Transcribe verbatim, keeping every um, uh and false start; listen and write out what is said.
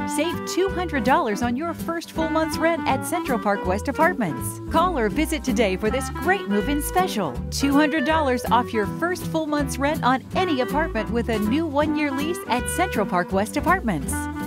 Save two hundred dollars on your first full month's rent at Central Park West Apartments. Call or visit today for this great move-in special. two hundred dollars off your first full month's rent on any apartment with a new one-year lease at Central Park West Apartments.